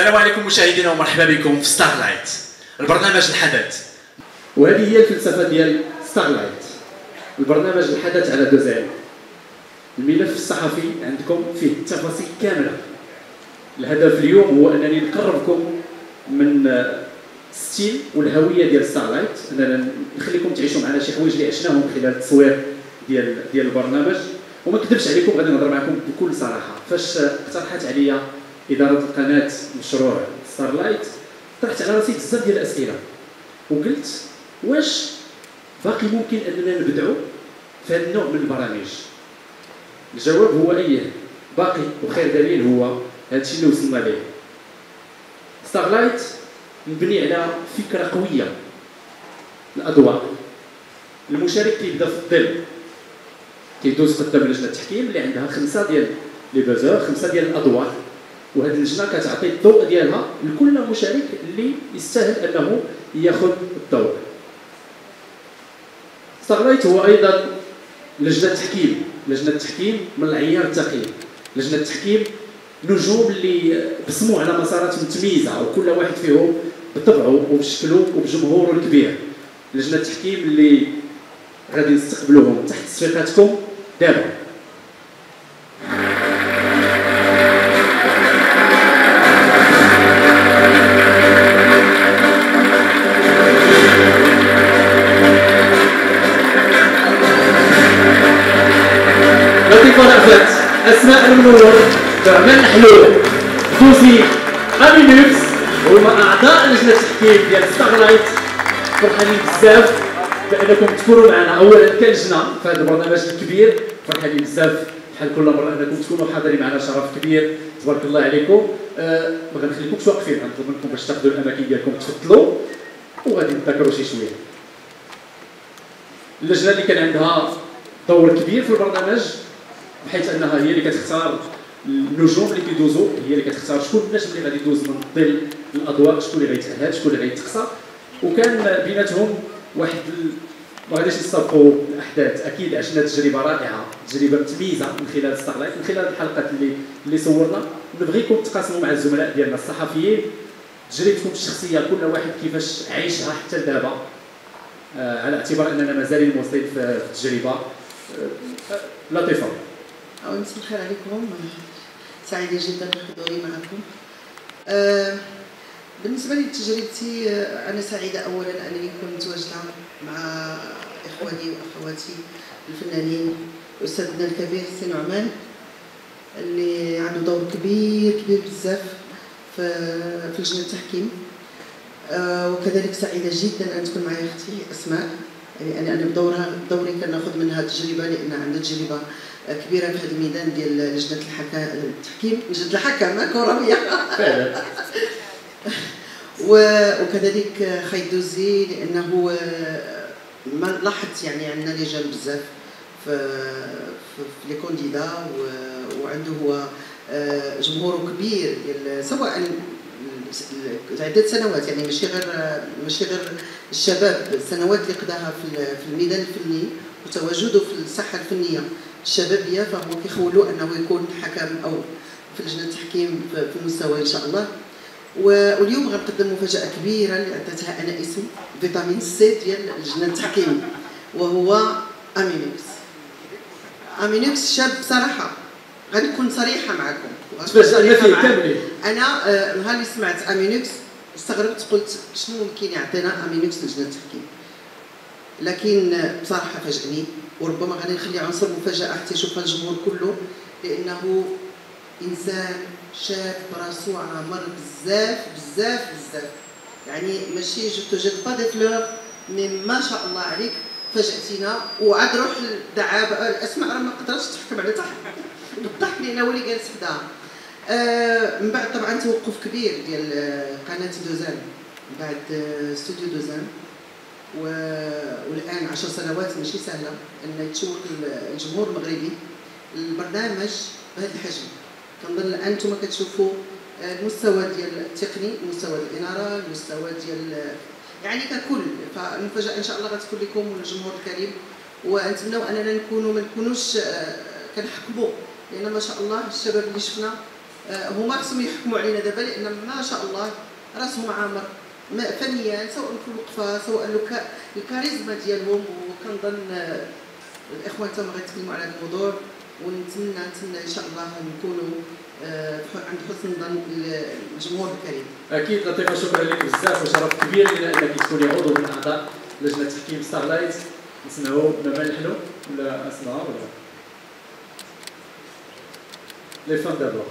السلام عليكم مشاهدينا ومرحبا بكم في ستارلايت، البرنامج الحدث. وهذه هي الفلسفه ديال ستارلايت، البرنامج الحدث على دوزين. الملف الصحفي عندكم فيه التفاصيل كامله. الهدف اليوم هو انني نقربكم من ستيل والهويه ديال ستارلايت، اننا نخليكم تعيشوا معنا شي حوايج اللي عشناهم خلال التصوير ديال البرنامج. وما نكذبش عليكم، غادي نهضر معكم بكل صراحه. فاش اقترحت عليا اداره القناه مشروع ستارلايت، طرحت على راسي بزاف ديال الاسئله وقلت واش باقي ممكن اننا نبدعوا في هذا النوع من البرامج؟ الجواب هو ايه، باقي، وخير دليل هو هذا الشيء اللي وصلنا ليه. ستارلايت مبني على فكره قويه، الاضواء. المشارك كيبدا في الظل، كيدوز قدام لجنه التحكيم اللي عندها 5 ديال لي بازور، 5 ديال الاضواء، وهذه اللجنه كتعطي الضوء ديالها لكل مشارك اللي يستاهل انه ياخذ الضوء. ستارلايت هو ايضا لجنه تحكيم، لجنه تحكيم من العيار الثقيل، لجنه تحكيم نجوم اللي بصموا على مسارات متميزه، وكل واحد فيهم بطبعه وبشكله وبجمهوره الكبير. لجنه التحكيم اللي غادي نستقبلوهم تحت تصفيقاتكم دابا. لطيفة رأفت، أسماء المنور، نعمان حلول، دوسي، أمينوكس، هما أعضاء لجنة التحكيم ديال ستارلايت. فرحانين بزاف بأنكم تكونوا معنا أولا كلجنة في هذا البرنامج الكبير. فرحانين بزاف بحال كل مرة أنكم تكونوا حاضرين معنا، شرف كبير، تبارك الله عليكم. ما غنخليكمش واقفين، غنطلب منكم باش تاخذوا الأماكن ديالكم تفضلوا وغادي نتذكروا شي شوية. اللجنة اللي كان عندها دور كبير في البرنامج، بحيث انها هي اللي كتختار النجوم اللي كيدوزوا، هي اللي كتختار شكون النجم اللي غادي يدوز من الظل الاضواء، شكون اللي غيتأهل، شكون اللي غيتقصى. وكان بيناتهم واحد ما غاديش نسابقوا الاحداث، اكيد عشنا تجربه رائعه، تجربه متميزه من خلال ستارلايت، من خلال الحلقات اللي صورنا. نبغيكم تقاسموا مع الزملاء ديالنا الصحفيين تجربتكم الشخصيه، كل واحد كيفاش عايشها حتى دابا، على اعتبار اننا مازالين موصلين في التجربه. لطيفه. مساء الخير عليكم، سعيدة جدا بحضوري معكم. بالنسبة لي تجربتي، أنا سعيدة أولا أنني كنت متواجدة مع إخواني وأخواتي الفنانين، أستاذنا الكبير سي نعمان اللي عنده دور كبير بزاف في لجنة التحكيم. وكذلك سعيدة جدا أن تكون معي أختي أسماء، يعني أنا بدوري كناخذ منها التجربة، لأن عندها تجربة كبيره في هذا الميدان ديال لجنه التحكيم، لجنه الحكمه كرويه. وكذلك خيدوزي، لانه ما لاحظت يعني عندنا رجال بزاف في لي كونديدا، وعنده هو جمهور كبير ديال سواء عدة سنوات، يعني ماشي غير الشباب، السنوات اللي قضاها في الميدان الفني وتواجده في الساحه الفنيه الشبابيه، فهو كيخولوا انه يكون حكم او في لجنه التحكيم في المستوى ان شاء الله. واليوم غنقدم مفاجاه كبيره اللي عطيتها انا اسم فيتامين سي ديال لجنه التحكيم، وهو امينوكس. امينوكس شاب صراحه، غنكون صريحه معكم، انا نهار اللي سمعت امينوكس استغربت، قلت شنو ممكن يعطينا امينوكس لجنه التحكيم، لكن بصراحه فاجئني، وربما غادي نخلي عنصر مفاجاه حتى يشوفها الجمهور كله، لانه انسان شاب براسو عامر بزاف بزاف بزاف، يعني ماشي جو تو جيت با دي فلور، مي ما شاء الله عليك فاجأتينا. وعاد روح الدعابه الاسماء راه ما قدرتش تحكم على بالضحك لان هو اللي جالس حداها. من بعد طبعا توقف كبير ديال قناه دوزان، من بعد استوديو دوزان، والان 10 سنوات ماشي سهله ان يتشوق الجمهور المغربي البرنامج بهذا الحجم. كنظن الان نتوما كتشوفوا المستوى ديال التقني، المستوى ديال الاناره، المستوى ديال يعني ككل. فالمفاجاه ان شاء الله غتكون لكم والجمهور الكريم، ونتمنوا اننا ما نكونوش كنحكموا، لان ما شاء الله الشباب اللي شفنا هما خصهم يحكموا علينا دابا، لان ما شاء الله راسهم عامر فنيا، سواء في الوقفه سواء الكاريزما ديالهم. وكنظن الاخوان تما غيتكلموا على هذا الموضوع، ونتمنى ان شاء الله نكونوا عند حسن ظن الجمهور الكريم. اكيد لطيفه، شكرا لك بزاف وشرف كبير لنا انك تكوني عضو من اعضاء لجنه تحكيم ستارلايت. نسمعوا ماما نحلو ولا اسماء ولا لي فان دابور.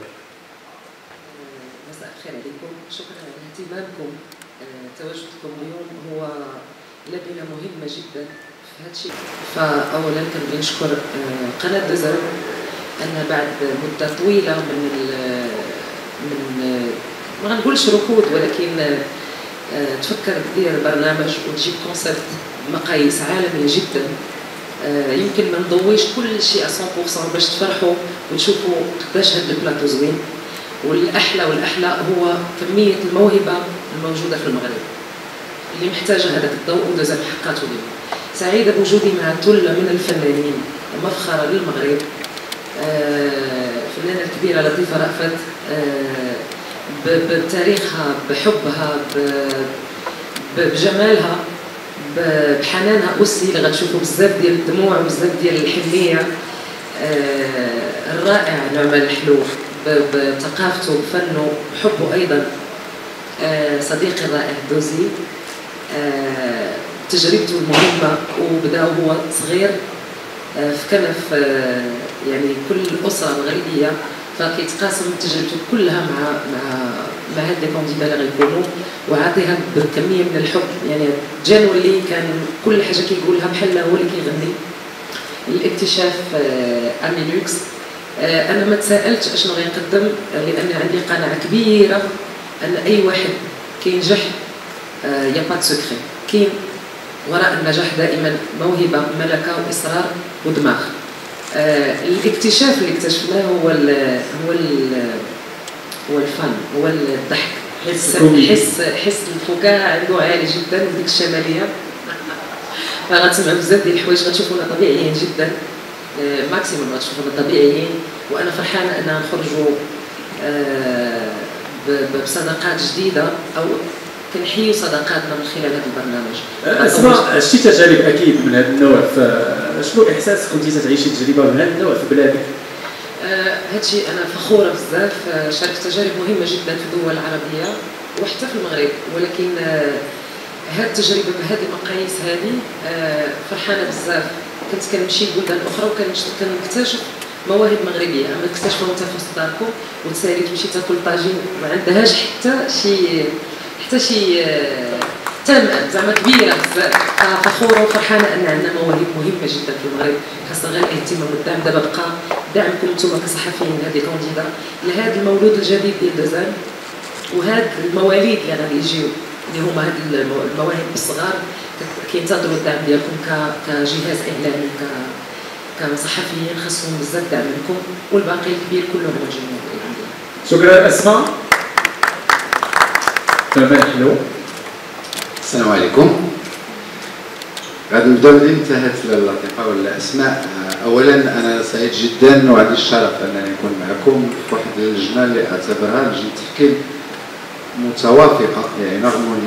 مساء الخير عليكم، شكرا على اهتمامكم. تواجدكم اليوم هو لبنه مهمه جدا في هذا الشيء. فاولا كنبغي نشكر قناه دوزان ان بعد مده طويله من ما غنقولش ركود، ولكن تفكر دير برنامج وتجيب كونسيبت بمقاييس عالميه جدا. يمكن ما نضويش كل شيء 100% باش تفرحوا وتشوفوا قداش هذا البلاطو زوين. والاحلى هو كميه الموهبه الموجوده في المغرب اللي محتاجه هذاك الضوء، ودوزان حقاته اليوم. سعيده بوجودي مع ثله من الفنانين مفخره للمغرب. فنانه الكبيره لطيفه رأفت بتاريخها، بحبها، بجمالها، بحنانها أسي اللي غتشوفوا بزاف ديال الدموع وبزاف ديال الحنيه. الرائع نعمان الحلوف بثقافته وفنه وحبه ايضا. صديقي الرائع دوزي تجربته المهمه، وبدا وهو صغير في كنف يعني كل الاسره المغربيه، فكيتقاسم تجربته كلها مع هاد لي كونديدا اللي غيكونوا، وعاطيها بكميه من الحب. يعني جانو اللي كان كل حاجه كيقولها بحال هو اللي كيغني. الاكتشاف اميلوكس، انا ما تساءلتش اشنو غيقدم، لان عندي قناعه كبيره ان اي واحد كينجح يا با سكري، كاين وراء النجاح دائما موهبه، ملكه، واصرار ودماغ. الاكتشاف اللي اكتشفناه هو الفن، هو الضحك، حس الفكاهه عنده عالي جدا، وديك الشماليه. فغتسمعوا بزاف ديال الحوايج غتشوفونا طبيعيين جدا، ماكسيموم غتشوفونا طبيعيين. وانا فرحانه اننا نخرجوا بصداقات جديده، او كنحيوا صداقاتنا من خلال هذا البرنامج. اسماء، شتي تجارب اكيد من هذا النوع، شنو احساس كنتي تعيشي تجربه من هذا النوع في بلادك؟ هادشي انا فخوره بزاف، شاركت تجارب مهمه جدا في الدول العربيه وحتى في المغرب، ولكن هاد التجربه بهذه المقاييس هذه فرحانه بزاف. كنت كنمشي لبلدان اخرى وكنكتشف مواهب مغربيه، اما تكتشفوا انت في وسط داركم وتسالي تمشي تاكل طاجين ما عندهاش حتى شي تامه زعما كبيره بزاف. فخوره وفرحانه ان عندنا مواهب مهمه جدا في المغرب، خاصه غير الاهتمام والدعم. دابا بقى دعمكم نتوما كصحفيين هذه كونديدا لهذا المولود الجديد ديال دوزان، وهاد المواليد اللي غادي يجيو اللي هما هاد المواهب الصغار كينتظروا الدعم ديالكم كجهاز اعلامي، كصحفيين. خاصهم بزاف دعم منكم، والباقي الكبير كلهم الجمهور. شكرا اسماء. ماما نحلو. السلام عليكم. غادي نبداو اللي انتهت اللطيفه ولا اسماء. اولا انا سعيد جدا وعندي الشرف انني نكون معكم في واحد اللجنه اللي اعتبرها لجنه تحكيم متوافقه، يعني نغموني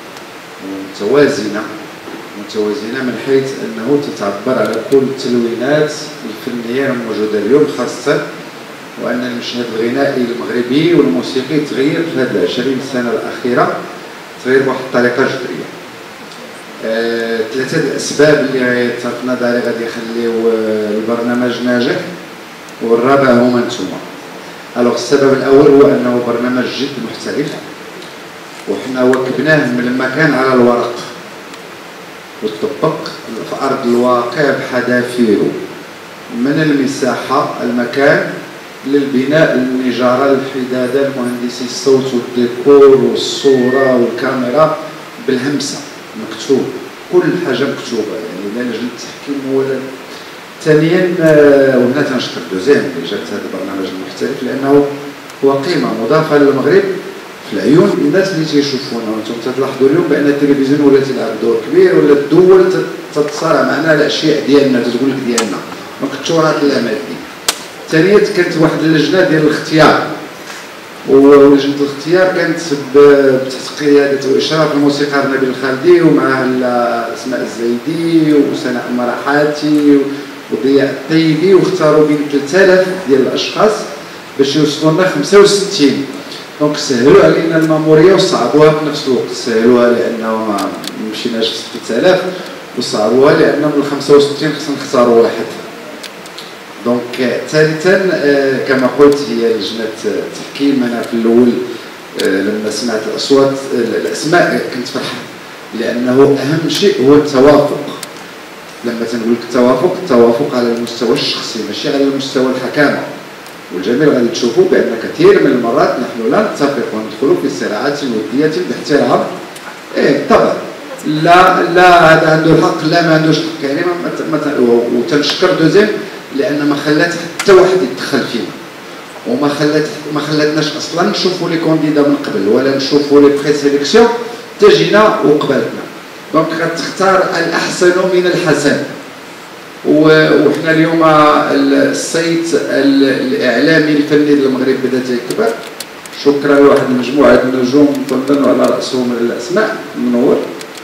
متوازنه من حيث انه تتعبر على كل التلوينات الفنيه الموجوده اليوم، خاصه وان المشهد الغنائي المغربي والموسيقي تغير في هذه 20 سنه الاخيره، تغير بواحد الطريقه جذريه. ثلاثه الاسباب اللي اتفقنا عليه غادي يخليو البرنامج ناجح، والرابع هما نتوما. الوغ السبب الاول هو انه برنامج جد محترف، وحنا وكبناه من لما كان على الورق وتطبق في ارض الواقع بحذافيره، من المساحه، المكان، للبناء، للنجاره، للحداده، المهندسي الصوت والديكور والصوره والكاميرا، بالهمسه مكتوب، كل حاجه مكتوبه. يعني لا لجنه التحكيم ولا. ثانيا وهنا تنشكر دوزان اللي جات هذا البرنامج المحترف، لانه هو قيمه مضافه للمغرب في العيون الناس اللي تيشوفونا. وانتم تلاحظوا اليوم بان التلفزيون ولا تلعب دور كبير، ولا الدول تتصارع معنا على الاشياء ديالنا، تقول لك ديالنا، دونك التراث اللامادي. ثانيا كانت واحد اللجنه ديال الاختيار ولجنه الاختيار كانت تحت قياده واشراف الموسيقار نبيل الخالدي ومعه اسماء الزايدي وسناء المراحاتي وضياء الطيبي، واختاروا بين 3000 ديال الاشخاص باش يوصلوا لنا 65. دونك سهلوا علينا الماموريه وصعبوها في نفس الوقت، سهلوها لانه ما مشيناش في 6000 وصعبوها لانه من 65 خصنا نختاروا واحد. دونك ثالثا كما قلت هي لجنه التحكيم. انا في الاول لما سمعت الاصوات الاسماء كنت فرحان لانه اهم شيء هو التوافق. لما تنقول لك التوافق على المستوى الشخصي ماشي على المستوى الحكامه. والجميع غادي تشوفوا بان كثير من المرات نحن لا نتفق وندخلوا في صراعات وديه باحترام. طبعا لا هذا عنده الحق لا ما عندوش حق، يعني وتنشكر دوزيام لان ما خلات حتى واحد يتدخل فينا وما خلاتناش اصلا نشوفوا لي كونديدا من قبل ولا نشوفوا لي بري سيليكسيون تجينا وقبلتنا. دونك غتختار الاحسن من الحسن. وحنا اليوم الصيت الاعلامي الفني للمغرب بدا تيكبر. شكرا لواحد المجموعه النجوم تنظن على راسهم الاسماء منور.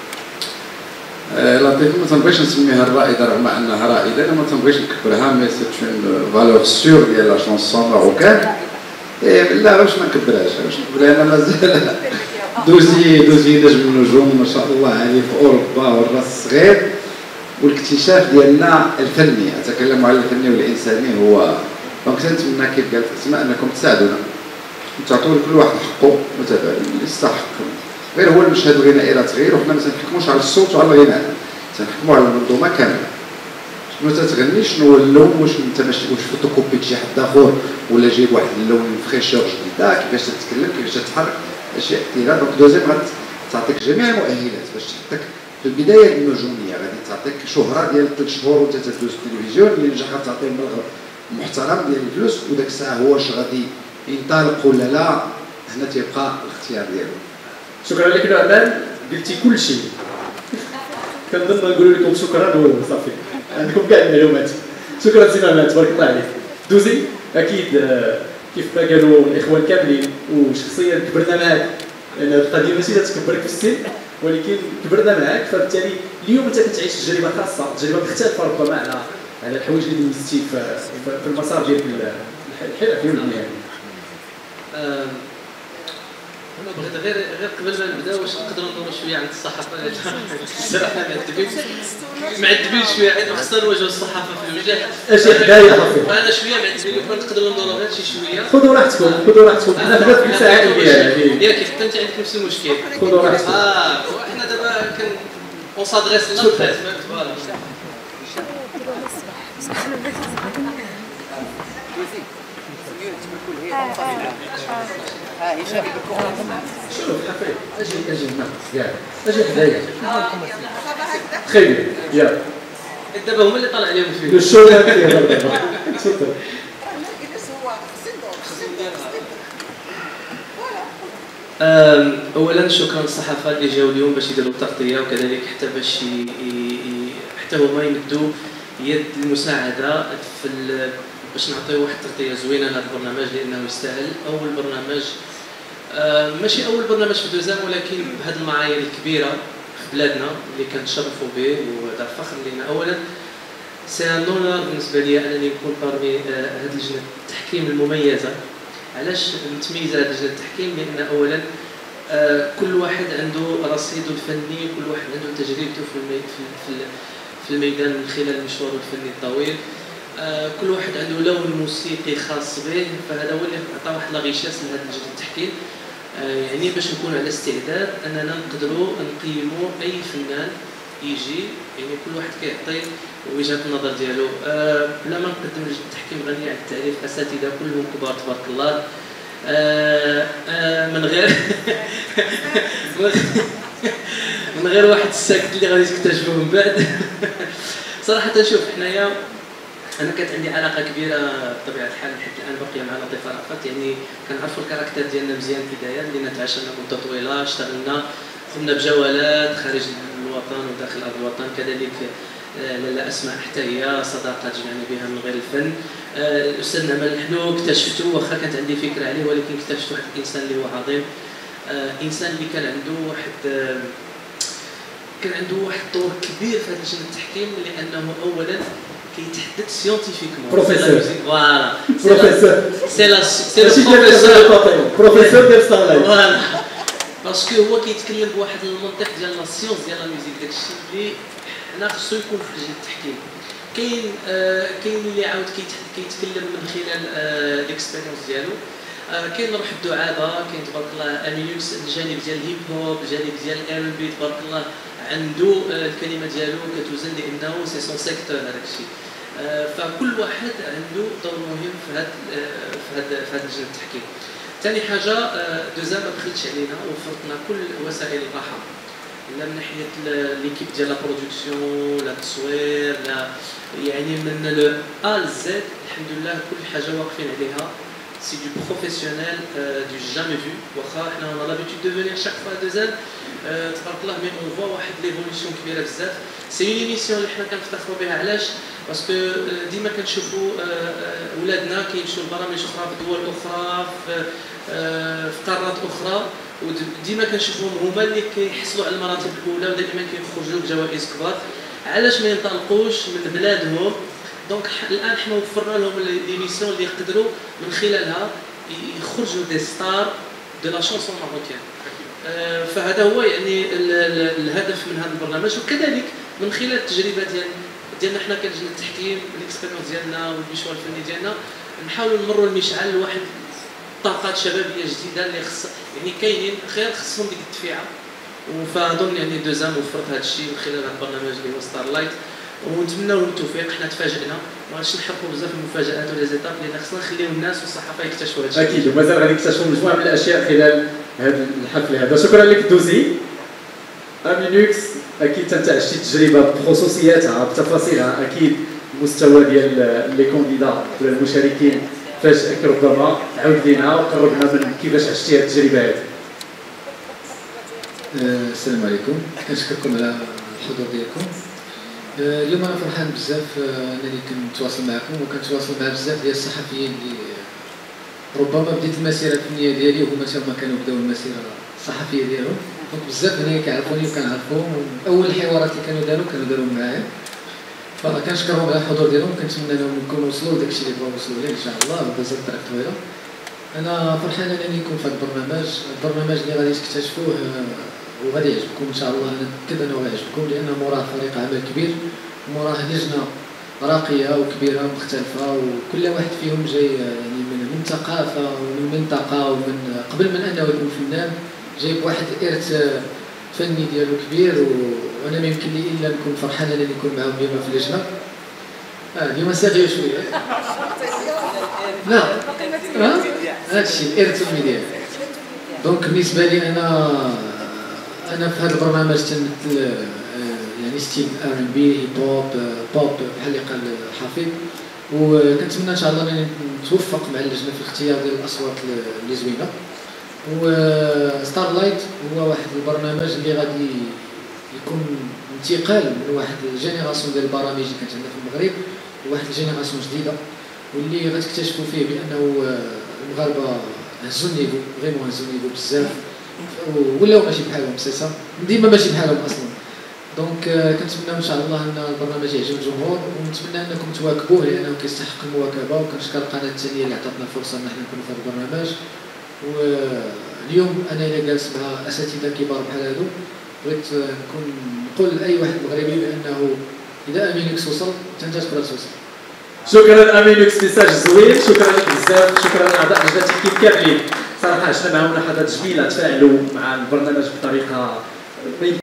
لطيف ما تنبغيش نسميها الرائده رغم انها رائده، انا ما تنبغيش نكبرها مي سيت اون فالور سور ديال لا شونسون ماروكان. لا باش ما نكبرهاش انا مازال دوزي نجم النجوم ما شاء الله عليه في اوروبا والراس الصغير. والاكتشاف ديالنا الفني، اتكلم على الفني والانساني هو. دونك تنتمنى كيف قالت اسماء انكم تساعدونا وتعطوا لكل واحد حقه متابع اللي يستحق. غير هو المشهد الغنائي راه تغير وحنا ما تنحكموش على الصوت وعلى الغناء، تنحكموا على المنظومه كامله. شنو تتغني، شنو هو اللون، واش انت ماشي واش فوتوكوبي شي حد اخر ولا جايب واحد اللون فريشور جديده، كيفاش تتكلم كيفاش تتحرك، اشياء كثيره. دونك دوزيام غتعطيك جميع المؤهلات باش تحطك في البدايه النجوميه. غادي تعطيك شهره ديال 3 شهور وانت تدوز التلفزيون اللي نجح غتعطيه مبلغ محترم ديال الفلوس، وداك الساعه هو واش غادي ينطلق ولا لا، هنا تيبقى الاختيار ديالو. شكرا لك نعمان، قلتي كل شيء. كنظن نقول لكم شكرا وصافي عندكم كاع المعلومات. شكرا سي نعمان تبارك الله عليك. دوزي اكيد كيف ما قالوا الاخوان كاملين وشخصيا كبرنا معاك، لان القضيه ماشي تكبرك في السن ولكن كبرنا معاك، فبالتالي اليوم انت كتعيش تجربه خاصه، تجربه مختلفه ربما على الحوايج اللي دوزتي في المسار ديال الحرفي والمهني. انا بغيت غير قبل ما نبدا واش نقدروا ندوروا شويه عند الصحافه. الصراحه معذبين شويه، عندنا خصنا نواجهوا الصحافه في الوجه. اجي حدايا حفيظ انا شويه معذبين، نقدروا ندوروا غير شي شويه. خذوا راحتكم انا خدمت في الساعه ديالي ياك حتى انت عندك نفس المشكل. خذوا راحتكم. وحنا دابا كن اون سادريس للناس فوالا. شوف حفيظ اجي هنا ياك اجي حدايا خير ياك دابا هما اللي طالع عليهم فيه الشو دابا تفضل. اولا شكرا للصحافه اللي جاوا اليوم باش يديروا التغطيه، وكذلك حتى باش حتى هما يمدوا يد المساعده في باش نعطيو واحد التغطيه زوينه لهذا البرنامج لانه يستاهل. اول برنامج ماشي اول برنامج في دوزام، ولكن بهذه المعايير الكبيره في بلادنا اللي كنتشرفوا به، وهذا فخر لنا. اولا سي ان اونور بالنسبه لي انني نكون بارمي هذه لجنه التحكيم المميزه. علاش متميزه هذه لجنه التحكيم؟ لان اولا كل واحد عنده رصيده الفني، كل واحد عنده تجربته في الميدان من خلال مشواره الفني الطويل. كل واحد عنده لون موسيقي خاص به، فهذا هو اللي عطى واحد لاغيشاس لهذا لجنه التحكيم. يعني باش نكونوا على استعداد اننا نقدروا نقيموا اي فنان يجي، يعني كل واحد كيعطي وجهه النظر ديالو. بلا ما نقدم لجنه التحكيم غنيه عن التعريف، اساتذه كلهم كبار تبارك الله. من غير واحد الساكت اللي غادي تكتشفوه من بعد. صراحه شوف حنايا انا كانت عندي علاقه كبيره بطبيعه الحال، حيت الان باقيه مع لطيفه رأفت، يعني كنعرفوا الكاركتر ديالنا مزيان في البدايه، اللي تعاشرنا مده طويله، اشتغلنا، قمنا بجولات خارج الوطن وداخل ارض الوطن، كذلك لاله اسماء حتى هي صداقه تجمعني بها من غير الفن. الاستاذ نعمان الحلو اكتشفته، واخا كانت عندي فكره عليه، ولكن اكتشفت واحد الانسان اللي هو عظيم، انسان اللي كان عنده واحد الدور كبير في هذه لجنه التحكيم، لانه اولا كيتحدث سيونتيفيكمون. بروفيسور. فوالا بروفيسور. سي بروفيسور ديال ستارلايت. فوالا باسكو هو كيتكلم بواحد المنطق ديال لا سيونس ديال لا ميوزيك، داكشي اللي حنا خصو يكون في لجنه التحكيم. كاين اللي عاود كيتكلم من خلال ليكسبيريونس ديالو. كاين روح الدعابه، كاين تبارك الله امينوكس، الجانب ديال الهيب هوب، الجانب ديال الار ان بي، تبارك الله عنده الكلمه ديالو كتوزن لانه سي سون سيكتور هذاك الشيء. فكل واحد عنده دور مهم في هذا لجنه التحكيم. ثاني حاجه دوزا ما بخلتش علينا، وفرتنا كل وسائل الراحه، لا من ناحيه ليكيب ديال لا برودكسيون، لا التصوير، لا يعني من لو ا لزد الحمد لله كل حاجه واقفين عليها. سي دو بروفيسيونيل دو جامي فيو. واخا حنا اون لابيتود دو فينير شاك فوا 2 ans تبارك الله، مي اون فوا واحد ليفولوسيون كبيره بزاف. سي اون ايميسيون اللي حنا كنفتخروا بها. علاش؟ باسكو ديما كنشوفوا ولادنا كيمشيو لبرامج اخرى في دول اخرى في قارات اخرى، وديما كنشوفوهم هما اللي كيحصلوا على المراتب الاولى ودائما كيخرجوا بجوائز كبار. علاش ما ينطلقوش من بلادهم؟ دونك الان حنا وفرنا لهم ليميسيون اللي يقدروا من خلالها يخرجوا دي ستار دو لا شانسون ماروكان. فهذا هو يعني الهدف من هذا البرنامج. وكذلك من خلال التجربه ديالنا حنا كلجنه التحكيم، الاكسبيريونس ديالنا والمشوار الفني ديالنا، نحاولوا نمروا المشعل لواحد طاقات شبابيه جديده اللي خص يعني كاينين غير خصهم ديك الدفيعه. فاظن يعني 2 ans وفرت هذا الشيء من خلال هذا البرنامج اللي هو ستارلايت، ونتمناو التوفيق. حنا تفاجئنا، ما غاديش نحرقوا بزاف المفاجات ولا زيتاب، لان خصنا نخليو الناس والصحافه يكتشفوا هذا الشيء. اكيد، ومازال غادي يكتشفوا مجموعه من الاشياء خلال هذا الحفل هذا. شكرا لك دوزي. امينوكس اكيد انت عشتي التجربه بخصوصياتها بتفاصيلها، اكيد المستوى ديال لي كونديدا ولا المشاركين فاش ربما عاود لينا وقربنا من كيفاش عشتي هذه التجربه هذه. السلام عليكم، كنشكركم على الحضور ديالكم. اليوم انا فرحان بزاف انني كنتواصل معكم، وكنتواصل مع بزاف ديال الصحفيين اللي ربما بديت المسيره الفنيه ديالي وهما هما كانوا بداو المسيره الصحفيه ديالهم. دونك بزاف هنايا كيعرفوني وكنعرفهم، اول الحوارات اللي كانوا داروهم معايا، فكنشكرهم على الحضور ديالهم. كنتمنى انهم يكونوا وصلوا لداكشي اللي بغاو يوصلوا ليه ان شاء الله، ومازال الطريق طويله. انا فرحان انني نكون في هذا البرنامج اللي غادي تكتشفوه وغادي يعجبكم ان شاء الله. انا متاكد انه غيعجبكم، لانه موراه فريق عمل كبير، موراه لجنه راقيه وكبيره مختلفه، وكل واحد فيهم جاي يعني من ثقافه ومن منطقه، ومن قبل من انه يكون فنان جايب واحد الارث فني ديالو كبير. وانا ما يمكن لي الا نكون فرحان انني نكون معهم اليوم في اللجنه. اليوم ساغي شويه. لا هادشي الارث الفني. دونك بالنسبه لي انا في هذا البرنامج تنمثل يعني ستيل ار ان بي، هيب هوب، بوب بحال اللي قال حفيظ. وكنتمنى ان شاء الله انني نتوفق مع اللجنه في الاختيار ديال الاصوات اللي زوينه. وستارلايت هو واحد البرنامج اللي غادي يكون انتقال من واحد الجينيراسيون ديال البرامج اللي كانت عندنا في المغرب لواحد الجينيراسيون جديده، واللي غتكتشفوا فيه بانه المغاربه هزوا النيفو، فريمون هزوا النيفو بزاف، ولاو ماشي بحالهم سيسا، ديما ماشي بحالهم اصلا. دونك كنتمنى ان شاء الله ان البرنامج يعجب الجمهور، ونتمنى انكم تواكبوه لانه كيستحق المواكبه. وكنشكر القناه الثانيه اللي عطاتنا الفرصه ان احنا نكونوا في هذا البرنامج. واليوم انا الا جالس مع اساتذه كبار بحال هادو، بغيت نقول لاي واحد مغربي بانه اذا امينوكس وصل انت تقدر توصل. شكرا امينوكس، ميساج زوين. شكرا لك بزاف، شكرا لاعضاء لجنه التحكيم كاملين. صراحه عشنا معهم لحظات جميله، تفاعلوا مع البرنامج بطريقه